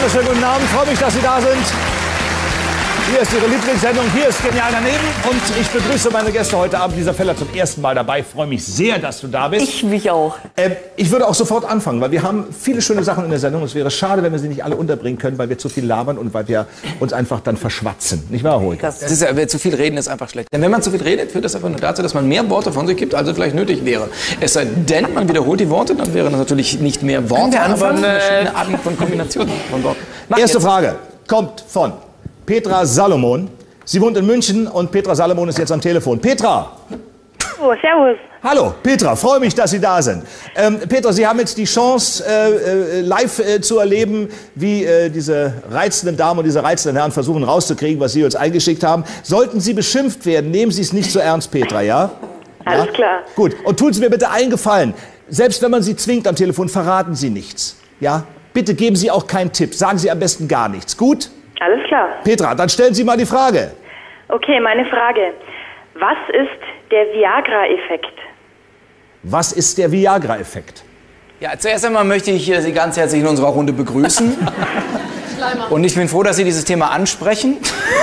wunderschönen guten Abend. Freue mich, dass Sie da sind. Hier ist Ihre Lieblingssendung, hier ist Genial daneben. Und ich begrüße meine Gäste heute Abend. Lisa Feller zum ersten Mal dabei. Freue mich sehr, dass du da bist. Ich mich auch. Ich würde auch sofort anfangen, weil wir haben viele schöne Sachen in der Sendung. Es wäre schade, wenn wir sie nicht alle unterbringen können, weil wir zu viel labern und weil wir uns einfach dann verschwatzen. Nicht wahr, Horik? Das ist ja, zu viel reden ist einfach schlecht. Denn wenn man zu viel redet, führt das einfach nur dazu, dass man mehr Worte von sich gibt, als es vielleicht nötig wäre. Es sei denn, man wiederholt die Worte, dann wären das natürlich nicht mehr Worte, aber verschiedene Arten von Kombinationen von Worten. Erste Frage kommt von Petra Salomon. Sie wohnt in München und Petra Salomon ist jetzt am Telefon. Petra! Oh, servus. Hallo, Petra, freue mich, dass Sie da sind. Petra, Sie haben jetzt die Chance, live zu erleben, wie diese reizenden Damen und diese reizenden Herren versuchen rauszukriegen, was Sie uns eingeschickt haben. Sollten Sie beschimpft werden, nehmen Sie es nicht so ernst, Petra, ja? Alles klar. Gut, und tun Sie mir bitte einen Gefallen. Selbst wenn man Sie zwingt am Telefon, verraten Sie nichts, ja? Bitte geben Sie auch keinen Tipp, sagen Sie am besten gar nichts, gut? Alles klar. Petra, dann stellen Sie mal die Frage. Okay, meine Frage. Was ist der Viagra-Effekt? Was ist der Viagra-Effekt? Ja, zuerst einmal möchte ich Sie ganz herzlich in unserer Runde begrüßen. Und ich bin froh, dass Sie dieses Thema ansprechen.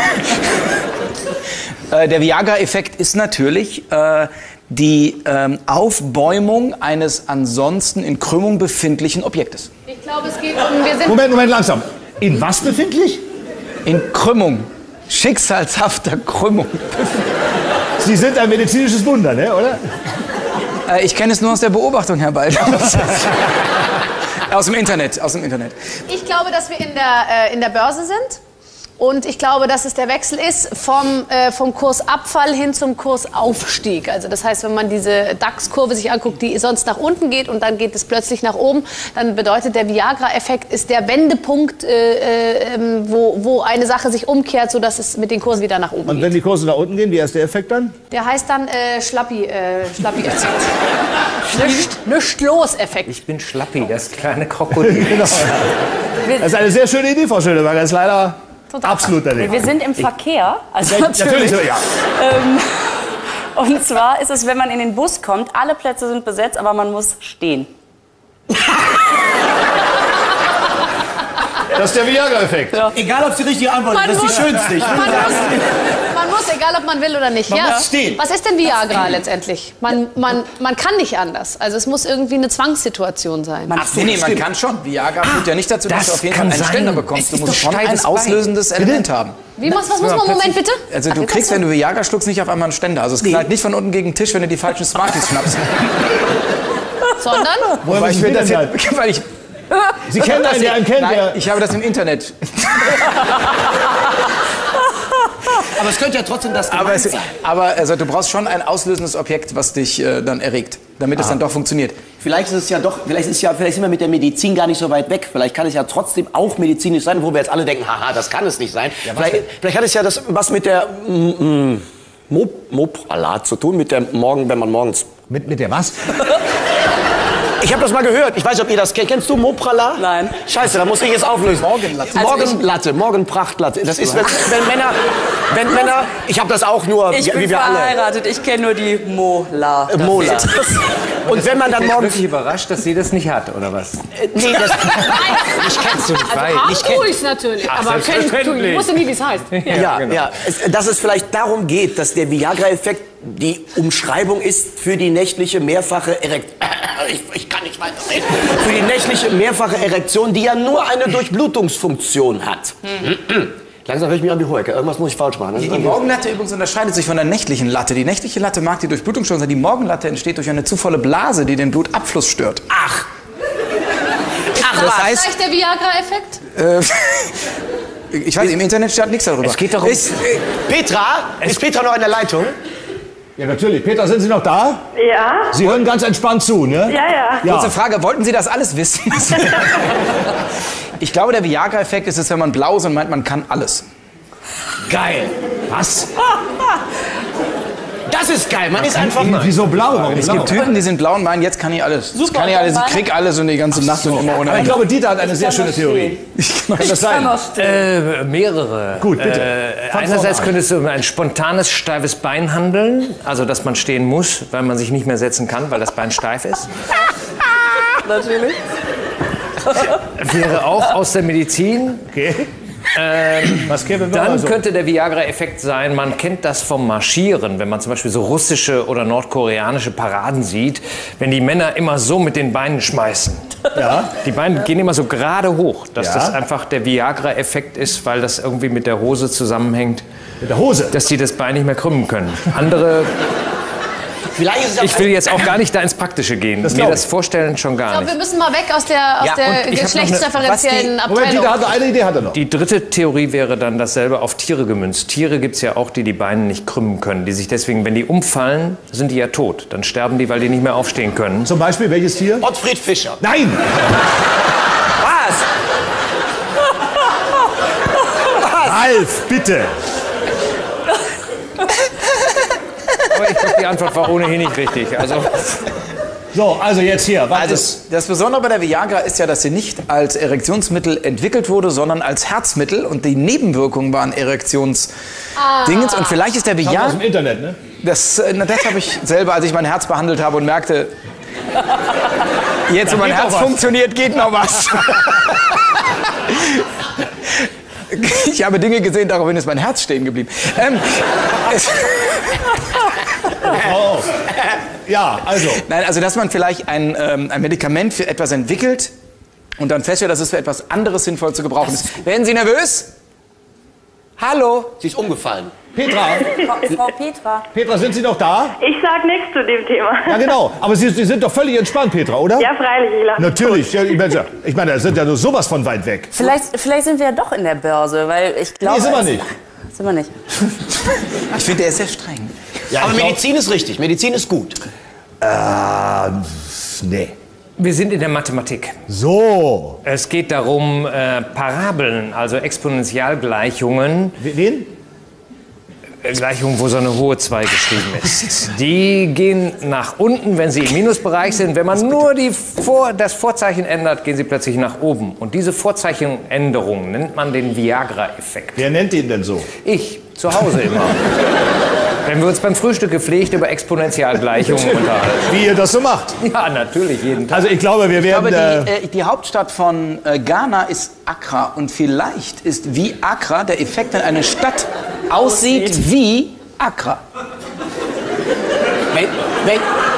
Der Viagra-Effekt ist natürlich die Aufbäumung eines ansonsten in Krümmung befindlichen Objektes. Ich glaube, es geht um... Wir sind Moment, langsam. In was befindlich? In Krümmung. Schicksalshafter Krümmung. Sie sind ein medizinisches Wunder, ne, oder? Ich kenne es nur aus der Beobachtung, Herr Baldhaus. Aus dem Internet. Ich glaube, dass wir in der Börse sind. Und ich glaube, dass es der Wechsel ist vom Kursabfall hin zum Kursaufstieg. Also das heißt, wenn man diese DAX-Kurve sich anguckt, die sonst nach unten geht und dann geht es plötzlich nach oben, dann bedeutet der Viagra-Effekt ist der Wendepunkt, wo eine Sache sich umkehrt, sodass es mit den Kursen wieder nach oben geht. Und wenn die Kurse nach unten gehen, wie heißt der Effekt dann? Der heißt dann Schlappi-Effekt. Nicht-los-Effekt. Ich bin Schlappi, das kleine Krokodil. Genau. Das ist eine sehr schöne Idee, Frau Schöneberger. Das ist leider... Total. Absolut daneben. Wir sind im Verkehr, also Natürlich, ja. Und zwar ist es, wenn man in den Bus kommt, alle Plätze sind besetzt, aber man muss stehen. Das ist der Viagra-Effekt. Ja. Egal, ob es die richtige Antwort ist, das ist die schönste. Man muss, egal ob man will oder nicht. Man muss stehen. Was ist denn Viagra letztendlich? Man kann nicht anders. Also es muss irgendwie eine Zwangssituation sein. Man kann schon. Viagra führt ja nicht dazu, dass du auf jeden Fall einen Ständer bekommst. Du musst schon ein auslösendes Element haben. Was muss man? Moment, bitte. Also du kriegst, wenn du Viagra schluckst, nicht auf einmal einen Ständer. Also es knallt nicht von unten gegen den Tisch, wenn du die falschen Smarties schnappst. Sondern? Weil ich will das ja... Sie kennen einen, der einen kennt. Nein, ich habe das im Internet. Aber es könnte ja trotzdem das sein. Aber also, du brauchst schon ein auslösendes Objekt, was dich dann erregt, damit es dann doch funktioniert. Vielleicht ist es ja doch, vielleicht sind wir mit der Medizin gar nicht so weit weg. Vielleicht kann es ja trotzdem auch medizinisch sein, wo wir jetzt alle denken, haha, das kann es nicht sein. Ja, vielleicht hat es ja das was mit der Moprala zu tun, mit der wenn man morgens... Mit der was? Ich habe das mal gehört. Ich weiß nicht, ob ihr das kennt. Kennst du Moprala? Nein. Scheiße, da muss ich es auflösen. Morgenlatte, Morgenprachtlatte. Das ist, wenn Männer, ich habe das auch nur, Ich bin wie wir alle. verheiratet, ich kenne nur die Mola. Mola. Und wenn man dann Ich bin morgens... wirklich überrascht, dass sie das nicht hat, oder was? Nee, das... Ich kenn's so nicht. Also tue ich es natürlich, aber ich wusste nie, wie es heißt. Ja, genau. ja. Dass es vielleicht darum geht, dass der Viagra-Effekt die Umschreibung ist für die nächtliche mehrfache Erektion. Ich kann nicht weiterreden. Für die nächtliche mehrfache Erektion, die ja nur eine Durchblutungsfunktion hat. Langsam höre ich mich an wie Hoeke. Irgendwas muss ich falsch machen. Die Morgenlatte übrigens unterscheidet sich von der nächtlichen Latte. Die nächtliche Latte mag die Durchblutung schon sein. Die Morgenlatte entsteht durch eine zu volle Blase, die den Blutabfluss stört. Ach, das heißt, Vielleicht der Viagra-Effekt? ich weiß, im Internet steht nichts darüber. Es geht doch um... ist Petra noch in der Leitung? Ja, natürlich. Petra, sind Sie noch da? Ja? Sie hören ganz entspannt zu, ne? Ja. Kurze Frage, wollten Sie das alles wissen? Ich glaube, der Viagra-Effekt ist es, wenn man blau ist und meint, man kann alles. Geil. Was? Das ist geil, man ist einfach... Wieso blau? Warum Es blau? gibt Typen, die sind blau und meinen, jetzt kann ich alles. Jetzt kann ich alles, ich krieg alles und die ganze Nacht und immer ohne Aber ich Ende. glaube, Dieter hat eine sehr schöne Theorie. Kann das sein? Mehrere. Gut, bitte. Einerseits könnte es um ein spontanes, steifes Bein handeln. Also, dass man stehen muss, weil man sich nicht mehr setzen kann, weil das Bein steif ist. Natürlich. wäre auch aus der Medizin. Okay. Was käme noch Dann so? könnte der Viagra-Effekt sein, man kennt das vom Marschieren, wenn man zum Beispiel so russische oder nordkoreanische Paraden sieht, wenn die Männer immer so mit den Beinen schmeißen. Ja. Die Beine gehen immer so gerade hoch, dass Ja. das einfach der Viagra-Effekt ist, weil das irgendwie mit der Hose zusammenhängt, Mit der Hose. dass die das Bein nicht mehr krümmen können. Andere, Vielleicht ist es auch ich will jetzt auch gar nicht da ins Praktische gehen, Das mir glaub das vorstellen schon Ich gar glaube, wir nicht. müssen mal weg aus der und ich hab noch eine- geschlechtsreferenziellen Moment, Abteilung. Dieter hat eine Idee, hat er noch. Die dritte Theorie wäre dann dasselbe auf Tiere gemünzt. Tiere gibt es ja auch, die Beine nicht krümmen können, die sich deswegen, wenn die umfallen, sind die ja tot. Dann sterben die, weil die nicht mehr aufstehen können. Zum Beispiel, welches Tier? Ottfried Fischer. Nein! Was? Ralf, bitte! Aber ich glaube, die Antwort war ohnehin nicht richtig. Also, So, also jetzt hier. Was ist? Also das Besondere bei der Viagra ist ja, dass sie nicht als Erektionsmittel entwickelt wurde, sondern als Herzmittel. Und die Nebenwirkungen waren Erektionsdingens. Und vielleicht ist der Kommt aus Viagra... dem Internet, ne? Das habe ich selber, als ich mein Herz behandelt habe und merkte, jetzt wo mein geht Herz noch was. funktioniert, geht noch was. Ich habe Dinge gesehen, daraufhin ist mein Herz stehen geblieben. Oh. Ja, also. Nein, also dass man vielleicht ein Medikament für etwas entwickelt und dann feststellt, dass es für etwas anderes sinnvoll zu gebrauchen ist. Werden Sie nervös? Hallo? Sie ist umgefallen. Petra, Frau Petra. Petra, sind Sie noch da? Ich sag nichts zu dem Thema. Ja, genau. Aber Sie sind doch völlig entspannt, Petra, oder? Ja, freilich, ich lache. Natürlich. Ja, ich meine, das sind ja nur sowas von weit weg. Vielleicht sind wir ja doch in der Börse, weil ich glaube... Nee, sind wir nicht. Sind wir nicht. Ich finde, der ist sehr streng. Ja, Aber ich glaub- Medizin ist richtig. Medizin ist gut. Nee. wir sind in der Mathematik. So. Es geht darum, Parabeln, also Exponentialgleichungen, Wen? Gleichungen, wo so eine hohe 2 geschrieben ist. Die gehen nach unten, wenn sie im Minusbereich sind. Wenn man nur das Vorzeichen ändert, gehen sie plötzlich nach oben. Und diese Vorzeichenänderung nennt man den Viagra-Effekt. Wer nennt den denn so? Ich, zu Hause immer. Wenn wir uns beim Frühstück gepflegt über Exponentialgleichungen unterhalten. Wie ihr das so macht. Ja, natürlich, jeden Tag. Also ich glaube, wir werden... Aber die Hauptstadt von Ghana ist Accra und vielleicht ist wie Accra der Effekt, wenn eine Stadt aussieht wie Accra. Wenn,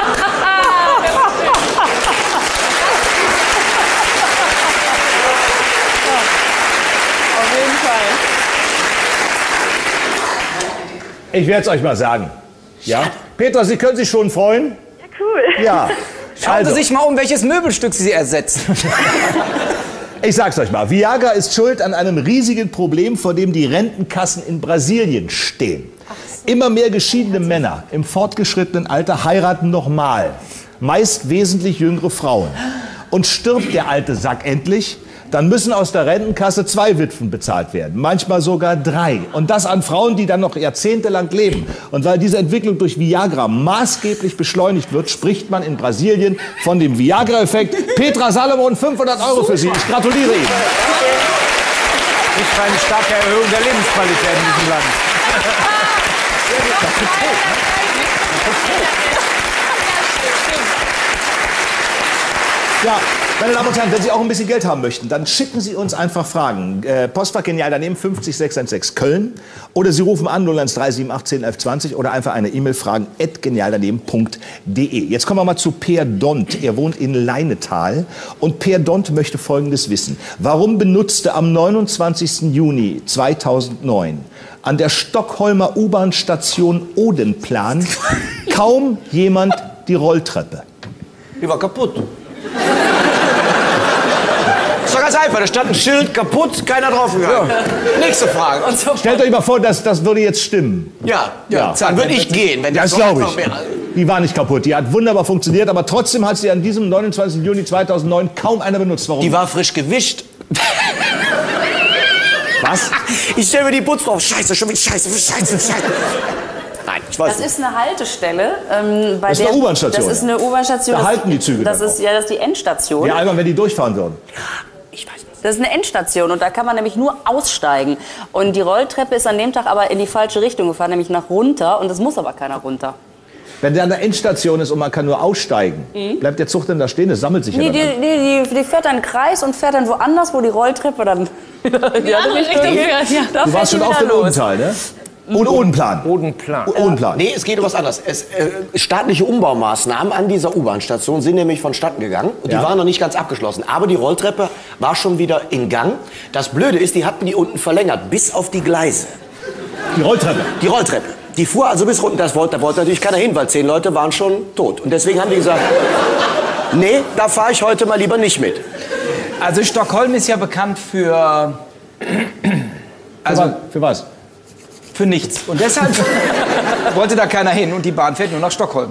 Auf jeden Fall. ich werde es euch mal sagen. Ja? Petra, Sie können sich schon freuen? Ja, cool. Ja. Schauen Also. Sie sich mal um, welches Möbelstück Sie ersetzen. Ich sag's euch mal, Viagra ist schuld an einem riesigen Problem, vor dem die Rentenkassen in Brasilien stehen. Immer mehr geschiedene Männer im fortgeschrittenen Alter heiraten nochmal, meist wesentlich jüngere Frauen. Und stirbt der alte Sack endlich, dann müssen aus der Rentenkasse 2 Witwen bezahlt werden, manchmal sogar 3. Und das an Frauen, die dann noch jahrzehntelang leben. Und weil diese Entwicklung durch Viagra maßgeblich beschleunigt wird, spricht man in Brasilien von dem Viagra-Effekt. Petra Salomon, 500 € für Sie. Ich gratuliere Ihnen. Ich für eine starke Erhöhung der Lebensqualität in diesem Land. Ja, meine Damen und Herren, wenn Sie auch ein bisschen Geld haben möchten, dann schicken Sie uns einfach Fragen. Postfach Genial daneben 50616 Köln oder Sie rufen an 0137 1120 oder einfach eine E-Mail fragen @genialdaneben.de. Jetzt kommen wir mal zu Per Dont. Er wohnt in Leinetal und Per Dont möchte Folgendes wissen. Warum benutzte am 29. Juni 2009 an der Stockholmer U-Bahn-Station Odenplan kaum jemand die Rolltreppe? die war kaputt. Das war ganz einfach. Da stand ein Schild, kaputt, keiner draufgegangen. Nächste Frage. Stellt euch mal vor, das würde jetzt stimmen. Ja, Ja. dann würde ich gehen, wenn Das so glaube einfach ich. wäre. Die war nicht kaputt. Die hat wunderbar funktioniert, aber trotzdem hat sie an diesem 29. Juni 2009 kaum einer benutzt. Warum? Die war frisch gewischt. Was? Ich stelle mir die Putzfrau. Scheiße, schon wieder Scheiße. Nein, ich weiß Das nicht. ist eine Haltestelle. Bei Das ist eine U-Bahn-Station. Das ist eine U-Bahn-Station. Da halten die Züge Das dann ist, ja, das ist die Endstation. Ja, einmal, wenn die durchfahren würden. Ich weiß nicht. Das ist eine Endstation und da kann man nämlich nur aussteigen. Und die Rolltreppe ist an dem Tag aber in die falsche Richtung gefahren, nämlich nach runter. Und es muss aber keiner runter. Wenn der an der Endstation ist und man kann nur aussteigen, bleibt der Zug denn da stehen? Das sammelt sich ja dann. Die fährt dann einen Kreis und fährt dann woanders, wo die Rolltreppe dann Die andere Richtung fährt, ja. Du warst schon auf dem Odental, ne? Odenplan. Odenplan. Nee, es geht um was anderes. Staatliche Umbaumaßnahmen an dieser U-Bahn-Station sind nämlich vonstatten gegangen. Und die waren noch nicht ganz abgeschlossen. Aber die Rolltreppe war schon wieder in Gang. Das Blöde ist, die hatten die unten verlängert, bis auf die Gleise. Die Rolltreppe? Die Rolltreppe. Die fuhr also bis runter. Da wollte natürlich keiner hin, weil 10 Leute waren schon tot. Und deswegen haben die gesagt, nee, da fahre ich heute mal lieber nicht mit. Also Stockholm ist ja bekannt für... Für was? Für nichts. Und deshalb wollte da keiner hin und die Bahn fährt nur nach Stockholm.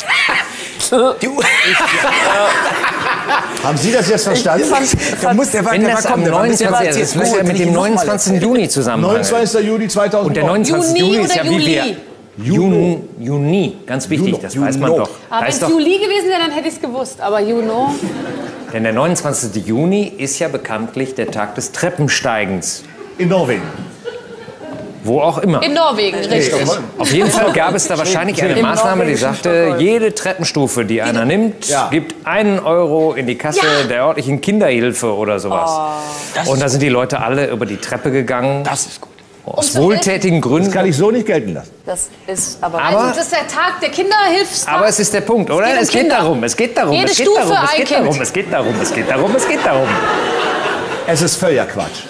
Haben Sie das jetzt verstanden? Wenn das am 29. Das muss ja mit dem 29. Juni zusammenhängen. 29. Juni 2009. Und der 29. Juni ist ja wie wir... Juni, ganz wichtig, das weiß man doch. Aber wenn es Juli gewesen wäre, dann hätte ich es gewusst. Aber Juno... Denn der 29. Juni ist ja bekanntlich der Tag des Treppensteigens. In Norwegen. Wo auch immer. In Norwegen, richtig. Auf jeden Fall gab es da wahrscheinlich eine Maßnahme, die sagte, jede Treppenstufe, die einer nimmt, gibt 1 Euro in die Kasse der örtlichen Kinderhilfe oder sowas. Und da sind die Leute alle über die Treppe gegangen. Das ist gut. Aus wohltätigen Gründen. Das kann ich so nicht gelten lassen. Das ist aber... Also das ist der Tag der Kinderhilfstag. Aber es ist der Punkt, oder? Es geht darum, es geht darum, Jede es geht Stufe darum, es ein geht Kind. darum, es geht darum, es geht darum, es geht darum. Es ist völliger Quatsch.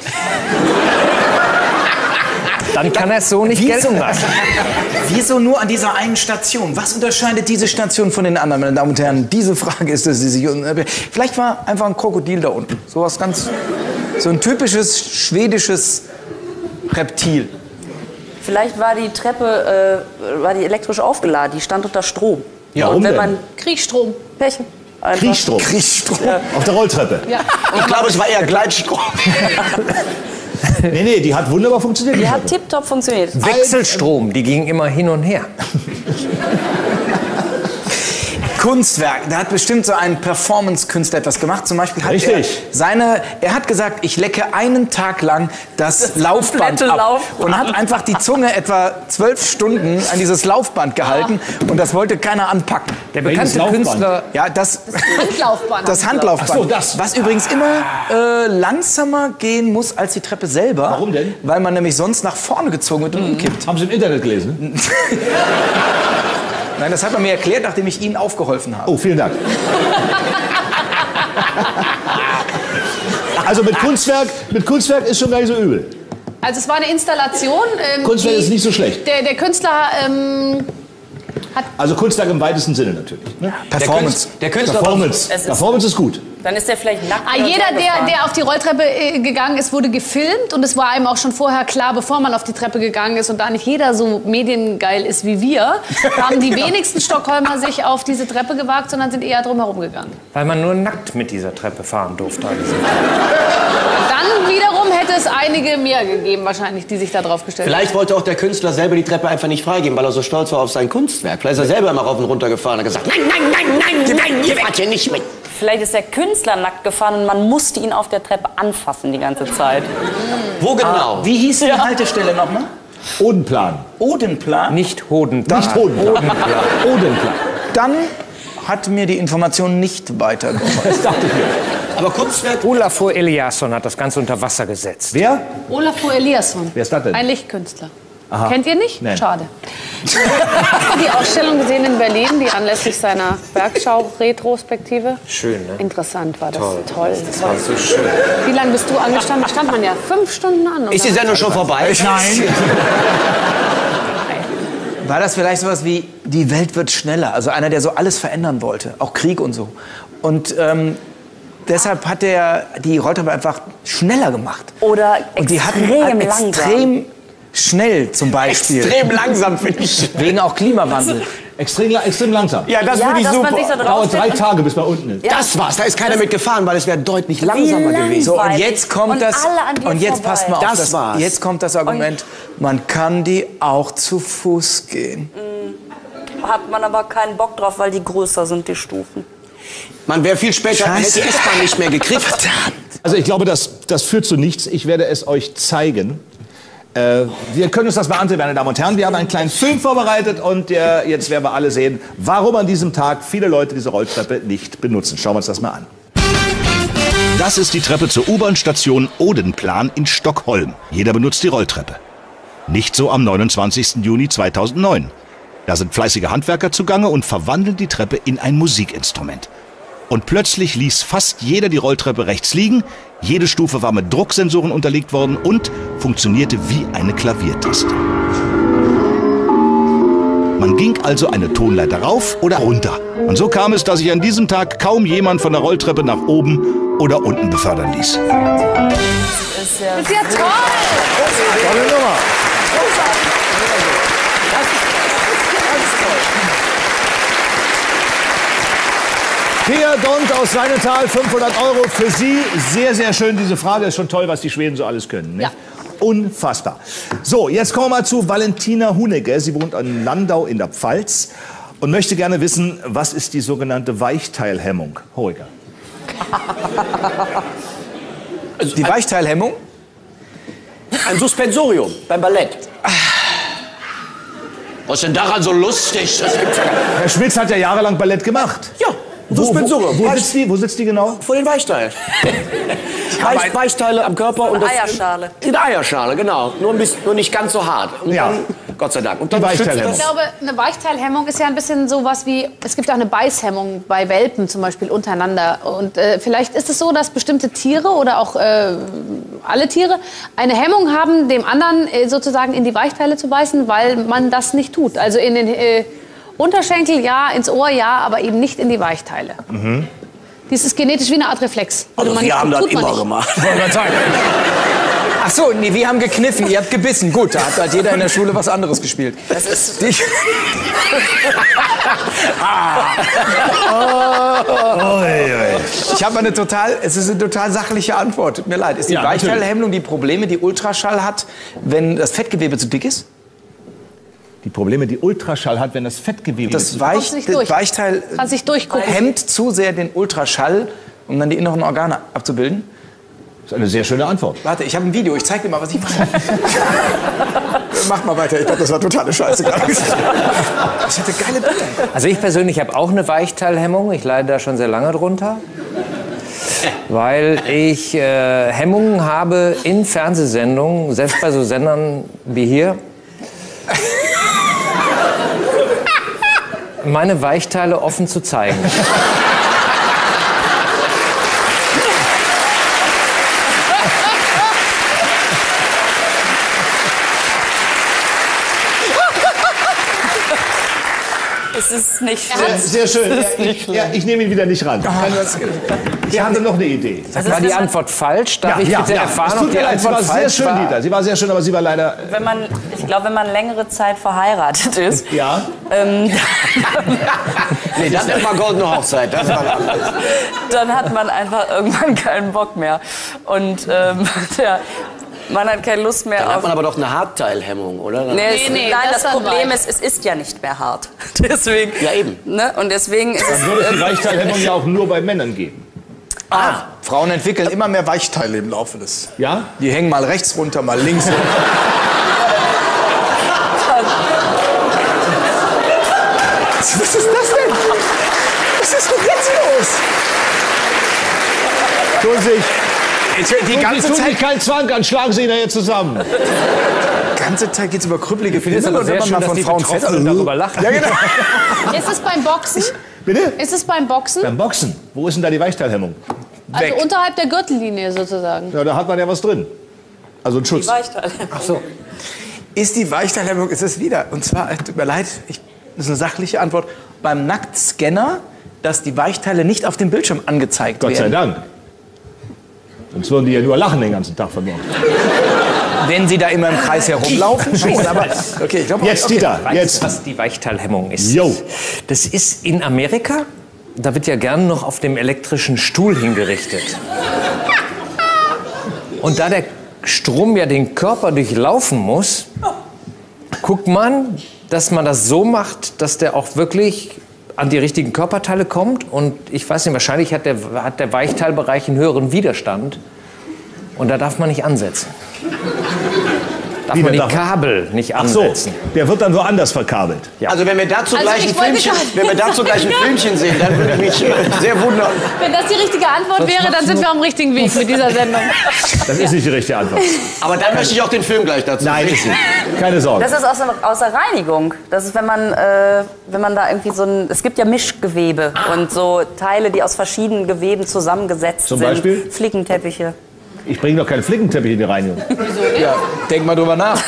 Dann kann er es so nicht gelten lassen. Wieso nur an dieser einen Station? Was unterscheidet diese Station von den anderen, meine Damen und Herren? Diese Frage ist, dass Sie sich... Vielleicht war einfach ein Krokodil da unten. So ein typisches schwedisches Reptil. Vielleicht war die Treppe war die elektrisch aufgeladen, die stand unter Strom. Ja, und warum wenn denn? man Kriegstrom. Pech. Einfach. Kriegstrom. Auf der Rolltreppe. Ja. Ich glaube, es war eher Gleitstrom. Nee, die hat wunderbar funktioniert. Die hat tipptopp funktioniert. Wechselstrom, die ging immer hin und her. Kunstwerk. Da hat bestimmt so ein Performance-Künstler etwas gemacht. Zum Beispiel hat er hat gesagt, ich lecke einen Tag lang das Laufband ab. Und hat einfach die Zunge etwa 12 Stunden an dieses Laufband gehalten. Und das wollte keiner anpacken. Der bekannte Künstler... Ja, das Handlaufband. Das Handlaufband. Ach so, das. Was übrigens immer langsamer gehen muss als die Treppe selber. Warum denn? Weil man nämlich sonst nach vorne gezogen wird und umkippt. Haben Sie im Internet gelesen? Nein, das hat man mir erklärt, nachdem ich Ihnen aufgeholfen habe. Oh, vielen Dank. Also mit Kunstwerk ist schon gar nicht so übel. Also es war eine Installation. Kunstwerk ist nicht so schlecht. Der Künstler hat... Also Kunstwerk im weitesten Sinne natürlich. Ne? Performance. Der Künstler Performance ist gut. Dann ist der vielleicht nackt. Jeder, der auf die Rolltreppe gegangen ist, wurde gefilmt. Und es war einem auch schon vorher klar, bevor man auf die Treppe gegangen ist. Und da nicht jeder so mediengeil ist wie wir, haben die wenigsten Stockholmer sich auf diese Treppe gewagt, sondern sind eher drumherum gegangen. Weil man nur nackt mit dieser Treppe fahren durfte. Dann wiederum hätte es einige mehr gegeben, wahrscheinlich, die sich da drauf gestellt haben. Vielleicht wollte auch der Künstler selber die Treppe einfach nicht freigeben, weil er so stolz war auf sein Kunstwerk. Vielleicht ist er selber immer rauf und runter gefahren und hat gesagt, nein, ihr fahrt hier nicht mit. Vielleicht ist der Künstler nackt gefahren und man musste ihn auf der Treppe anfassen die ganze Zeit. Wo genau? Wie hieß die Haltestelle nochmal? Odenplan. Odenplan. Nicht Hodenplan. Nicht Odenplan. Odenplan. Dann hat mir die Information nicht weitergeholfen. Das dachte ich mir. Aber Kunstwerk... Olafur Eliasson hat das Ganze unter Wasser gesetzt. Wer? Olafur Eliasson. Wer ist das denn? Ein Lichtkünstler. Kennt ihr nicht? Nein. Schade. Hast du die Ausstellung gesehen in Berlin, die anlässlich seiner Bergschau-Retrospektive? Schön, ne? Interessant war das. Toll. Das war so schön. Wie lange bist du angestanden? Da stand man ja 5 Stunden an. Ist die Sendung schon vorbei? Nein. War das vielleicht sowas wie, die Welt wird schneller? Also einer, der so alles verändern wollte, auch Krieg und so. Und deshalb hat er die Rolltreppe einfach schneller gemacht. Oder Und die hatten extrem extrem schnell zum Beispiel. Extrem langsam, finde ich. Wegen auch Klimawandel. Extrem langsam. Ja, das finde ich dass super. man sich da drauf Dauert 3 Tage, bis man unten ist. Das war's, da ist keiner mitgefahren, weil es wäre deutlich langsamer gewesen. So, und jetzt kommt Und das. alle an dir Und jetzt vorbei. passt mal auf. Das war's. Jetzt kommt das Argument, man kann die auch zu Fuß gehen. Hat man aber keinen Bock drauf, weil die größer sind, die Stufen. Man wäre viel später, hätte die S-Bahn nicht mehr gekriegt. Also ich glaube, das führt zu nichts. Ich werde es euch zeigen. Wir können uns das mal ansehen, meine Damen und Herren. Wir haben einen kleinen Film vorbereitet und jetzt werden wir alle sehen, warum an diesem Tag viele Leute diese Rolltreppe nicht benutzen. Schauen wir uns das mal an. Das ist die Treppe zur U-Bahn-Station Odenplan in Stockholm. Jeder benutzt die Rolltreppe. Nicht so am 29. Juni 2009. Da sind fleißige Handwerker zugange und verwandeln die Treppe in ein Musikinstrument. Und plötzlich ließ fast jeder die Rolltreppe rechts liegen, jede Stufe war mit Drucksensoren unterlegt worden und funktionierte wie eine Klaviertaste. Man ging also eine Tonleiter rauf oder runter. Und so kam es, dass sich an diesem Tag kaum jemand von der Rolltreppe nach oben oder unten befördern ließ. Ist ja toll! Tolle Nummer. Pia Dont aus Rheinenthal, 500 € für Sie. Sehr, sehr schön, diese Frage. Ist schon toll, was die Schweden so alles können. Ne? Ja. Unfassbar. So, jetzt kommen wir mal zu Valentina Hunecke. Sie wohnt in Landau in der Pfalz und möchte gerne wissen, was ist die sogenannte Weichteilhemmung? Hoeker. Die Weichteilhemmung? Ein Suspensorium beim Ballett. Was ist denn daran so lustig? Herr Schmitz hat ja jahrelang Ballett gemacht. Ja, Suspensorium. Wo sitzt die genau? Vor den Weichteilen. Weichteile am Körper. Und Eierschale. In der Eierschale, genau. Nur nicht ganz so hart. Und Ja. dann, Gott sei Dank. Und Die dann schützt Weichteilhemmung. Ich glaube, eine Weichteilhemmung ist ja ein bisschen sowas wie, es gibt auch eine Beißhemmung bei Welpen zum Beispiel untereinander. Und vielleicht ist es so, dass bestimmte Tiere oder auch alle Tiere eine Hemmung haben, dem anderen sozusagen in die Weichteile zu beißen, weil man das nicht tut. Also in den Unterschenkel ja, ins Ohr ja, aber eben nicht in die Weichteile. Mhm. Dies ist genetisch wie eine Art Reflex. Also man wir haben das tut man immer nicht. gemacht. Ach so, nee, wir haben gekniffen, ihr habt gebissen. Gut, da hat halt jeder in der Schule was anderes gespielt. Das ist Ich habe es ist eine total sachliche Antwort. Tut mir leid. Ist die Ja, Weichteilhemmung die Probleme, die Ultraschall hat, wenn das Fettgewebe zu dick ist? Die Probleme, die Ultraschall hat, wenn das Fettgewebe Das Kommst nicht durch. Weichteil Kannst nicht durchgucken. hemmt zu sehr den Ultraschall, um dann die inneren Organe abzubilden. ist eine sehr schöne Antwort. Warte, ich habe ein Video, ich zeig dir mal, was ich mache. Mach mal weiter, ich glaube, das war totale Scheiße. Ich hatte geile Bilder. Also ich persönlich habe auch eine Weichteilhemmung. Ich leide da schon sehr lange drunter. Weil ich Hemmungen habe in Fernsehsendungen, selbst bei so Sendern wie hier, meine Weichteile offen zu zeigen. Es ist nicht Sehr schön. Ja, ich nehme ihn wieder nicht ran. Wir haben noch eine Idee. War die Antwort falsch? Darf ich bitte Es erfahren, tut ob die mir leid, sie Antwort war sehr falsch schön, war? Dieter. Sie war sehr schön, aber sie war leider... Ich glaube, wenn man längere Zeit verheiratet ist, Ja. Nee, das nennt man goldene Hochzeit. Das war dann hat man einfach irgendwann keinen Bock mehr. Und man hat keine Lust mehr Dann hat auf... man aber doch eine Hartteilhemmung, oder? Nee, Nee, nein, das das dann Problem weit. ist, es ist ja nicht mehr hart. Deswegen, Ja, eben. Ne? Und deswegen ist Dann würde es die Weichteilhemmung ja auch nur bei Männern geben. Frauen entwickeln immer mehr Weichteile im Laufe des... Ja? Die hängen mal rechts runter, mal links runter. Was ist das denn? Was ist denn jetzt los? Tun sich, Die ganze tun sich keinen Zwang an, schlagen Sie ihn ja jetzt zusammen. Zeit geht's über krüppelige Filme. Es ist aber sehr schön, dass die Betroffenen darüber lachen. Ja, genau. Ist es beim Boxen? Bitte? Ist es beim Boxen? Beim Boxen. Wo ist denn da die Weichteilhemmung? Also unterhalb der Gürtellinie sozusagen. Ja, da hat man ja was drin. Also ein Schutz. Ach so. Ist die Weichteilhemmung, ist es wieder. Und zwar, tut mir leid, das ist eine sachliche Antwort. Beim Nacktscanner, dass die Weichteile nicht auf dem Bildschirm angezeigt Gott sei werden. Dank. Sonst würden die ja nur lachen den ganzen Tag von morgen. Wenn sie da immer im Kreis herumlaufen, schon. Aber, okay, ich glaube, Jetzt, Dieter, Weißt jetzt. du, was die Weichteilhemmung ist? Jo. Das ist in Amerika, da wird ja gern noch auf dem elektrischen Stuhl hingerichtet. Und da der Strom ja den Körper durchlaufen muss, guckt man, dass man das so macht, dass der auch wirklich an die richtigen Körperteile kommt. Und ich weiß nicht, wahrscheinlich hat der Weichteilbereich einen höheren Widerstand. Und da darf man nicht ansetzen. Darf man die Kabel nicht ansetzen. Ach so, der wird dann woanders verkabelt. Ja. Also wenn wir dazu gleich ein Filmchen sehen, dann würde ich mich sehr wundern. Wenn das die richtige Antwort wäre, dann sind wir am richtigen Weg mit dieser Sendung. Das ist nicht die richtige Antwort. Aber dann möchte ich auch den Film gleich dazu Nein, sehen. ist nicht. Keine Sorge. Das ist aus der Reinigung. Das ist, wenn man da irgendwie es gibt ja Mischgewebe und so Teile, die aus verschiedenen Geweben zusammengesetzt sind. Zum Beispiel? Flickenteppiche. Ich bringe doch keinen Flickenteppich in die Reinigung. Ja, denk mal drüber nach.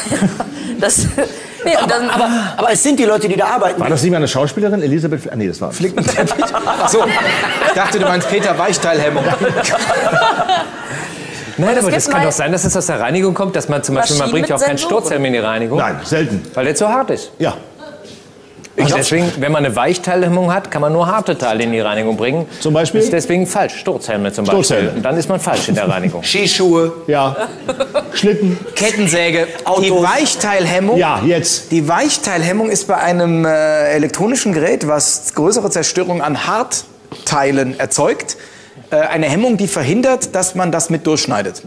Aber es sind die Leute, die da arbeiten. War das nicht mal eine Schauspielerin? Elisabeth? Nee, das war Flickenteppich. Ach so, ich dachte, du meinst Peter Weichteilhemmung. Nein, aber das kann doch sein, dass es aus der Reinigung kommt, dass man zum Beispiel, man bringt ja auch keinen Sturzhelm in die Reinigung. Nein, selten. Weil der zu hart ist. Ja. Und deswegen, wenn man eine Weichteilhemmung hat, kann man nur harte Teile in die Reinigung bringen. Zum Beispiel? Ist deswegen falsch. Sturzhelme zum Beispiel. Sturzhelme. Und dann ist man falsch in der Reinigung. Skischuhe. Ja. Schlitten. Kettensäge. Autos. Die Weichteilhemmung. Ja, jetzt. Die Weichteilhemmung ist bei einem elektronischen Gerät, was größere Zerstörung an Hartteilen erzeugt, eine Hemmung, die verhindert, dass man das mit durchschneidet.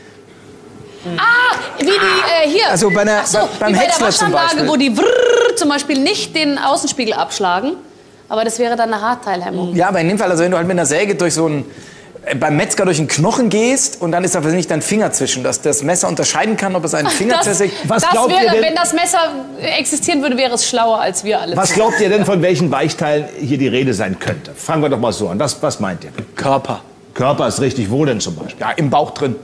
Ah, wie die hier. Also bei einer, Ach so, beim wie bei der Häcksler zum Waschanlage, Beispiel. wo die zum Beispiel nicht den Außenspiegel abschlagen. Aber das wäre dann eine Hartteilhemmung. Ja, aber in dem Fall, also wenn du halt mit einer Säge durch so ein beim Metzger durch einen Knochen gehst und dann ist da nicht dein Finger zwischen, dass das Messer unterscheiden kann, ob es einen Finger zersägt. Was glaubt ihr denn? Wenn das Messer existieren würde, wäre es schlauer als wir alle. Was glaubt ihr denn, von welchen Weichteilen hier die Rede sein könnte? Fangen wir doch mal so an. Was meint ihr? Körper. Körper ist richtig. Wo denn zum Beispiel? Ja, im Bauch drin.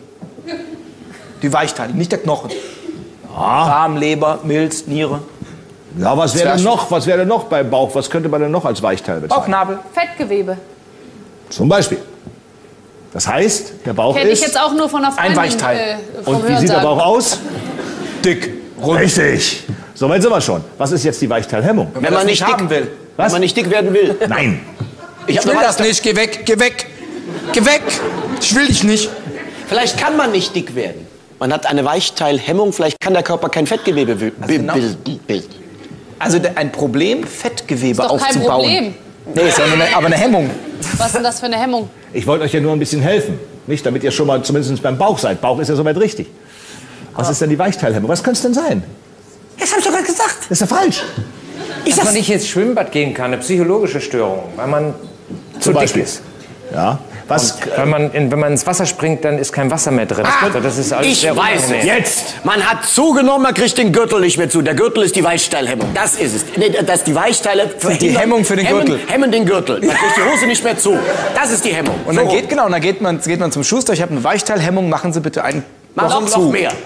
Die Weichteile, nicht der Knochen. Ah. Darm, Leber, Milz, Niere. Ja, was wäre denn noch? Was wäre denn noch beim Bauch? Was könnte man denn noch als Weichteil bezeichnen? Bauchnabel. Fettgewebe. Zum Beispiel. Das heißt, der Bauch Kenne ich ist... jetzt auch nur von einer Freundin. Ein Weichteil. Vom Und wie sieht der Hörensagen. Bauch aus? Dick. Rund. Richtig. So weit sind wir schon. Was ist jetzt die Weichteilhemmung? Wenn man nicht haben dick will. Was? Wenn man nicht dick werden will. Nein. Ich will das nicht, geh weg, geh weg. Geh weg. Ich will dich nicht. Vielleicht kann man nicht dick werden. Man hat eine Weichteilhemmung, vielleicht kann der Körper kein Fettgewebe bilden. Also ein Problem, Fettgewebe Ist doch kein aufzubauen. Problem. Nee, ist aber eine Hemmung. Was ist denn das für eine Hemmung? Ich wollte euch ja nur ein bisschen helfen. Nicht, damit ihr schon mal zumindest beim Bauch seid. Bauch ist ja soweit richtig. Was ist denn die Weichteilhemmung? Was könnte es denn sein? Das habe ich doch gerade gesagt. Das ist ja falsch. Dass man nicht ins Schwimmbad gehen kann, eine psychologische Störung, weil man zu dick ist. Ja. Was? Wenn man ins Wasser springt, dann ist kein Wasser mehr drin. Also das ist alles Ich sehr weiß es. unangenehm. Jetzt! Man hat zugenommen, man kriegt den Gürtel nicht mehr zu. Der Gürtel ist die Weichteilhemmung. Das ist es. Nee, dass die Weichteile Die Hemmung für den Gürtel. Hemmen den Gürtel. Man kriegt die Hose nicht mehr zu. Das ist die Hemmung. Und dann geht man zum Schuster, ich habe eine Weichteilhemmung, machen Sie bitte einen Machen Sie ein Loch mehr.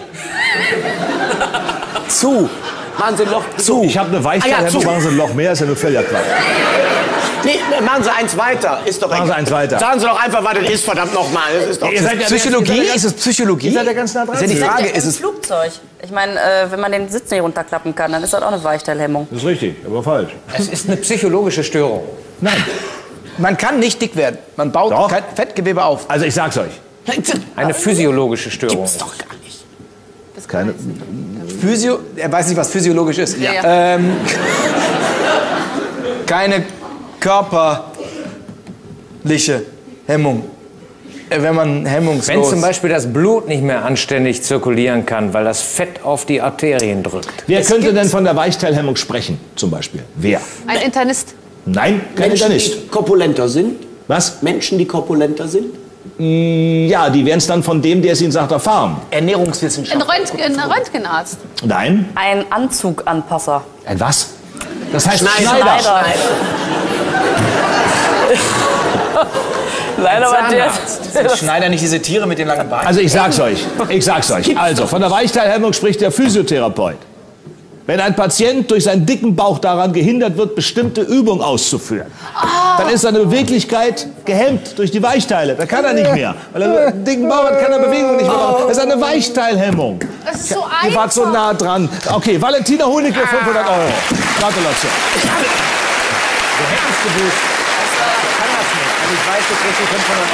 zu. Machen Sie ein Loch zu. Ich habe eine Weichteilhemmung, zu. machen Sie ein Loch mehr, ist ja nur völliger Quatsch. Nee, machen Sie eins weiter. Ist doch Machen Sie eins weiter. Sagen Sie doch einfach, was das ist, verdammt nochmal. Das ist doch Ihr seid ja- Psychologie? Ist es Psychologie? Ihr seid ja ganz nah dran. Das ist ja die Frage, ist Im es... Flugzeug. Ich meine, wenn man den Sitz nicht runterklappen kann, dann ist das auch eine Weichteilhemmung. Das ist richtig, aber falsch. Es ist eine psychologische Störung. Nein. Man kann nicht dick werden. Man baut Doch. kein Fettgewebe auf. Also ich sag's euch. Eine physiologische Störung. Gibt's doch gar nicht. Keine, Er weiß nicht, was physiologisch ist. Ja. Keine körperliche Hemmung. Wenn man hemmungslos... Wenn zum Beispiel das Blut nicht mehr anständig zirkulieren kann, weil das Fett auf die Arterien drückt. wer könnte denn von der Weichteilhemmung sprechen, zum Beispiel? Wer? Ein Internist. Nein, kein Menschen, Internist. die korpulenter sind. Was? Menschen, die korpulenter sind. Ja, die wären es dann von dem, der es ihnen sagt, erfahren. Ernährungswissenschaft. Ein Röntgenarzt. Nein. Ein Anzuganpasser. Ein was? Das heißt Schneider. Leider war der. Sind Schneider nicht diese Tiere mit den langen Beinen? Also ich sag's euch. Also, von der Weichteilhemmung spricht der Physiotherapeut. Wenn ein Patient durch seinen dicken Bauch daran gehindert wird, bestimmte Übungen auszuführen, dann ist seine Beweglichkeit gehemmt durch die Weichteile. Da kann er nicht mehr. Weil er einen dicken Bauch hat, kann er Bewegung nicht mehr machen. Das ist eine Weichteilhemmung. Das ist so Ihr wart so einfach. nah dran. Okay, Valentina Hunecke, 500 €. Gratulation. Du hättest gewusst. Ich kann das nicht. Also ich weiß, du kriegst die 500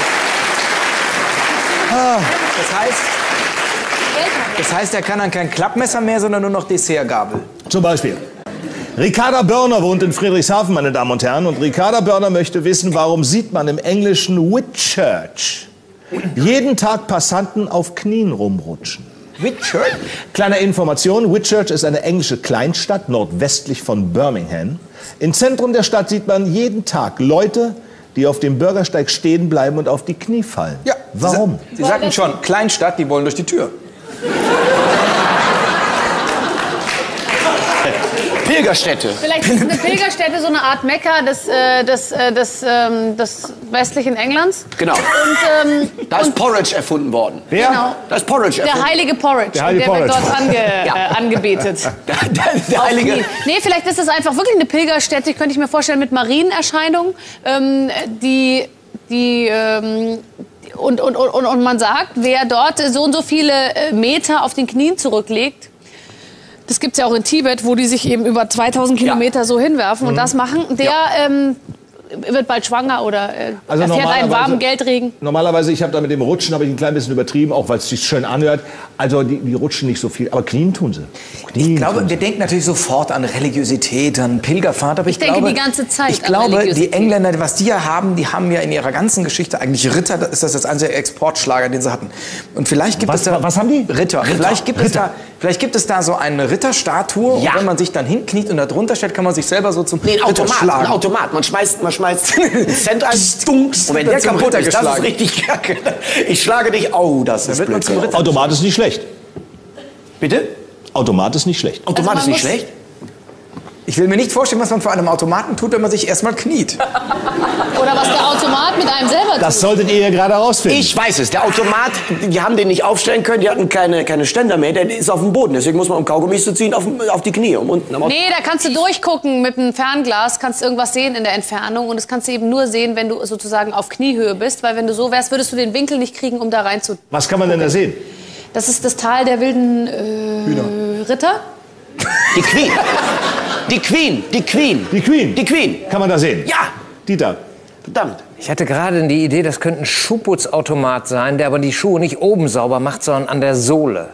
€ nicht. Das heißt, er kann dann kein Klappmesser mehr, sondern nur noch Dessertgabel. Zum Beispiel. Ricarda Börner wohnt in Friedrichshafen, meine Damen und Herren. Und Ricarda Börner möchte wissen, warum sieht man im englischen Whitchurch jeden Tag Passanten auf Knien rumrutschen? Whitchurch? Kleine Information, Whitchurch ist eine englische Kleinstadt nordwestlich von Birmingham. Im Zentrum der Stadt sieht man jeden Tag Leute, die auf dem Bürgersteig stehen bleiben und auf die Knie fallen. Ja. Warum? Sie sagten schon, Kleinstadt, die wollen durch die Tür. Pilgerstätte. Vielleicht ist eine Pilgerstätte so eine Art Mekka des westlichen Englands. Genau. Und, Da ist Porridge erfunden worden. Wer? genau. Da ist Porridge Der erfunden. heilige Porridge. Der heilige und der Porridge. wird dort angebetet. Der heilige. Nee, vielleicht ist es einfach wirklich eine Pilgerstätte, könnte ich mir vorstellen, mit Marienerscheinungen, und man sagt, wer dort so und so viele Meter auf den Knien zurücklegt, das gibt es ja auch in Tibet, wo die sich eben über 2000 Kilometer so hinwerfen und das machen, der wird bald schwanger oder Also erfährt einen normalerweise- warmen Geldregen. Normalerweise, ich habe da mit dem Rutschen habe ich ein klein bisschen übertrieben, auch weil es sich schön anhört. Also die rutschen nicht so viel, aber knien tun sie. Knien Ich glaube, tun wir sie. denken natürlich sofort an Religiosität, an Pilgerfahrt, aber ich denke glaube, die ganze Zeit ich an glaube, die Religiosität. Engländer, was die ja haben, die haben ja in ihrer ganzen Geschichte eigentlich Ritter. Das ist das einzige Exportschlager, den sie hatten. Und vielleicht gibt es da Was haben die? Ritter. Vielleicht gibt es da so eine Ritterstatue. Ja. Und wenn man sich dann hinkniet und da drunter stellt, kann man sich selber so zum Nee, ein Ritter Automat. schlagen. Ein Automat. Man schmeißt einen Cent ein. Und wenn der Wird zum kaputt Ritter ist, das ist geschlagen. richtig kacke. Ich schlage dich. Oh, das ist wird man blöd. zum Ritter. Automat ist nicht schlecht. Bitte? Automat ist nicht schlecht. Automat Also ist man nicht muss- schlecht. Ich will mir nicht vorstellen, was man vor einem Automaten tut, wenn man sich erstmal kniet. Oder was der Automat mit einem selber tut. Das solltet ihr ja gerade herausfinden. Ich weiß es. Der Automat, die haben den nicht aufstellen können. Die hatten keine Ständer mehr. Der ist auf dem Boden. Deswegen muss man, um Kaugummis zu ziehen, auf die Knie. Unten am Nee, da kannst du durchgucken mit einem Fernglas, kannst irgendwas sehen in der Entfernung und das kannst du eben nur sehen, wenn du sozusagen auf Kniehöhe bist, weil wenn du so wärst, würdest du den Winkel nicht kriegen, um da rein zu... Was kann man denn da sehen? Das ist das Tal der wilden Ritter. Die Queen. Die Queen. Die Queen. Die Queen. Die Queen. Kann man da sehen? Ja. Dieter. Verdammt. Ich hatte gerade die Idee, das könnte ein Schuhputzautomat sein, der aber die Schuhe nicht oben sauber macht, sondern an der Sohle.